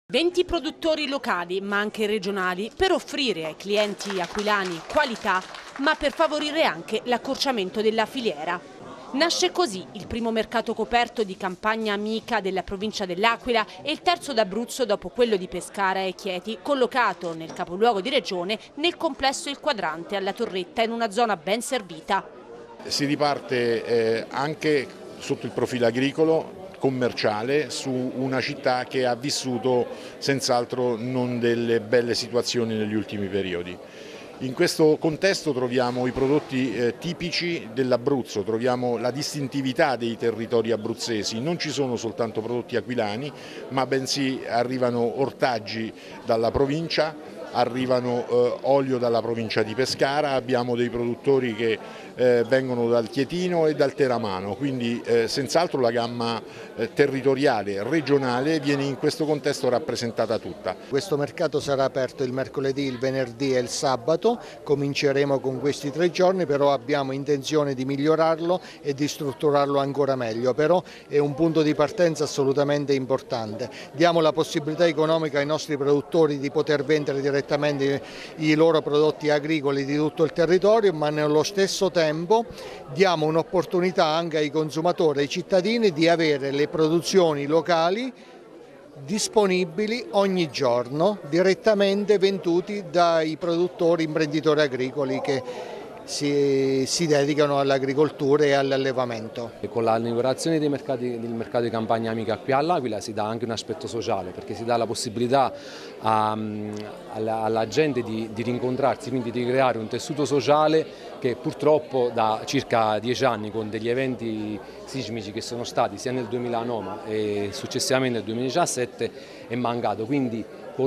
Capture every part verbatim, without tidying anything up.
venti produttori locali, ma anche regionali, per offrire ai clienti aquilani qualità, ma per favorire anche l'accorciamento della filiera. Nasce così il primo mercato coperto di Campagna Amica della provincia dell'Aquila e il terzo d'Abruzzo dopo quello di Pescara e Chieti, collocato nel capoluogo di regione nel complesso Il Quadrante alla Torretta, in una zona ben servita. Si riparte eh, anche sotto il profilo agricolo, commerciale, su una città che ha vissuto senz'altro non delle belle situazioni negli ultimi periodi. In questo contesto troviamo i prodotti eh, tipici dell'Abruzzo, troviamo la distintività dei territori abruzzesi, non ci sono soltanto prodotti aquilani, ma bensì arrivano ortaggi dalla provincia, arrivano eh, olio dalla provincia di Pescara, abbiamo dei produttori che eh, vengono dal Chietino e dal Teramano, quindi eh, senz'altro la gamma eh, territoriale, regionale viene in questo contesto rappresentata tutta. Questo mercato sarà aperto il mercoledì, il venerdì e il sabato, cominceremo con questi tre giorni, però abbiamo intenzione di migliorarlo e di strutturarlo ancora meglio, però è un punto di partenza assolutamente importante. Diamo la possibilità economica ai nostri produttori di poter vendere direttamente direttamente i loro prodotti agricoli di tutto il territorio, ma nello stesso tempo diamo un'opportunità anche ai consumatori, ai cittadini di avere le produzioni locali disponibili ogni giorno, direttamente venduti dai produttori imprenditori agricoli che Si, si dedicano all'agricoltura e all'allevamento. Con l'inaugurazione dei mercati, del mercato di Campagna Amica qui all'Aquila si dà anche un aspetto sociale, perché si dà la possibilità a, alla, alla gente di, di rincontrarsi, quindi di creare un tessuto sociale che purtroppo da circa dieci anni, con degli eventi sismici che sono stati sia nel duemilanove e successivamente nel duemiladiciassette, è mancato. Quindi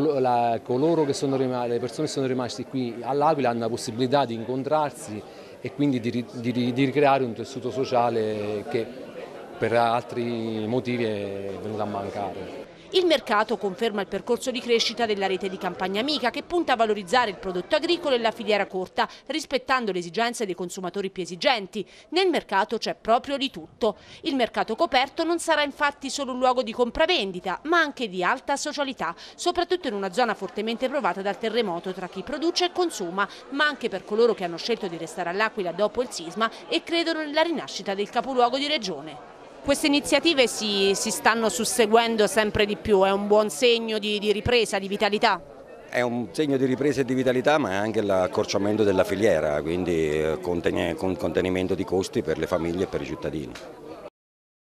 coloro che sono rimasti, le persone che sono rimaste qui all'Aquila hanno la possibilità di incontrarsi e quindi di, di, di ricreare un tessuto sociale che per altri motivi è venuto a mancare. Il mercato conferma il percorso di crescita della rete di Campagna Amica, che punta a valorizzare il prodotto agricolo e la filiera corta, rispettando le esigenze dei consumatori più esigenti. Nel mercato c'è proprio di tutto. Il mercato coperto non sarà infatti solo un luogo di compravendita, ma anche di alta socialità, soprattutto in una zona fortemente provata dal terremoto tra chi produce e consuma, ma anche per coloro che hanno scelto di restare all'Aquila dopo il sisma e credono nella rinascita del capoluogo di regione. Queste iniziative si, si stanno susseguendo sempre di più, è un buon segno di, di ripresa, di vitalità? È un segno di ripresa e di vitalità, ma è anche l'accorciamento della filiera, quindi con contenimento di costi per le famiglie e per i cittadini.